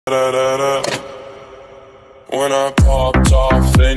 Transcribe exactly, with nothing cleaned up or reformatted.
Da, da, da. When I popped off, they